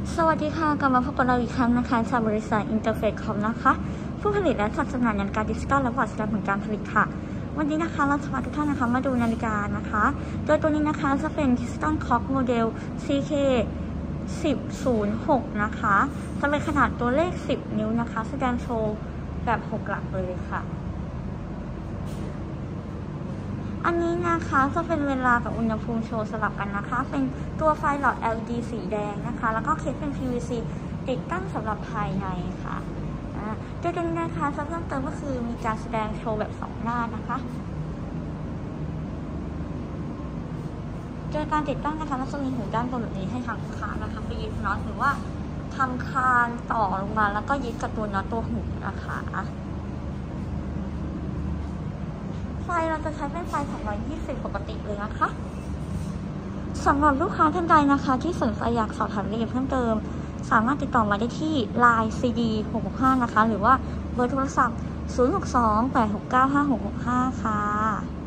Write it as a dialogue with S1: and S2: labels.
S1: สวัสดีค่ะกลับมาพบกับเราอีกครั้งนะคะจากบริษัทอินเตอร์เฟซคอมนะคะผู้ผลิตและจัดจำหน่ายนาฬิกาดิจิตอลและบอร์ดแสดงผลการผลิตค่ะวันนี้นะคะเราจะพาทุกท่านนะคะมาดูนาฬิกานะคะโดยตัวนี้นะคะจะเป็นดิจิตอลคล็อกโมเดล CK 1006นะคะจะเป็นขนาดตัวเลข10นิ้วนะคะแสดงโชว์แบบ6หลักเลยค่ะอันนี้นะคะจะเป็นเวลากับอุณหภูมิโชว์สลับกันนะคะเป็นตัวไฟหลอด LED สีแดงนะคะแล้วก็เคสเป็น PVC ติดตั้งสำหรับภายในค่ะโดยตัวนี้นะคะจะเพิ่มเติมก็คือมีการแสดงโชว์แบบ2หน้านะคะโดยการติดตั้งนะคะเราจะมีหูด้านบนแบบนี้ให้ทางลูกค้านะคะไปยึดน็อตหรือว่าทำคานต่อลงมาแล้วก็ยึดกับตัวน็อตตัวหูนะคะไฟเราจะใช้เป็นไฟ220ปกติเลยนะคะสำหรับลูกค้าท่านใดนะคะที่สนใจอยากสอบถามรายละเอียดเพิ่มเติมสามารถติดต่อมาได้ที่ Line CD 665นะคะหรือว่าเบอร์โทรศัพท์ 062-869-5665 ค่ะ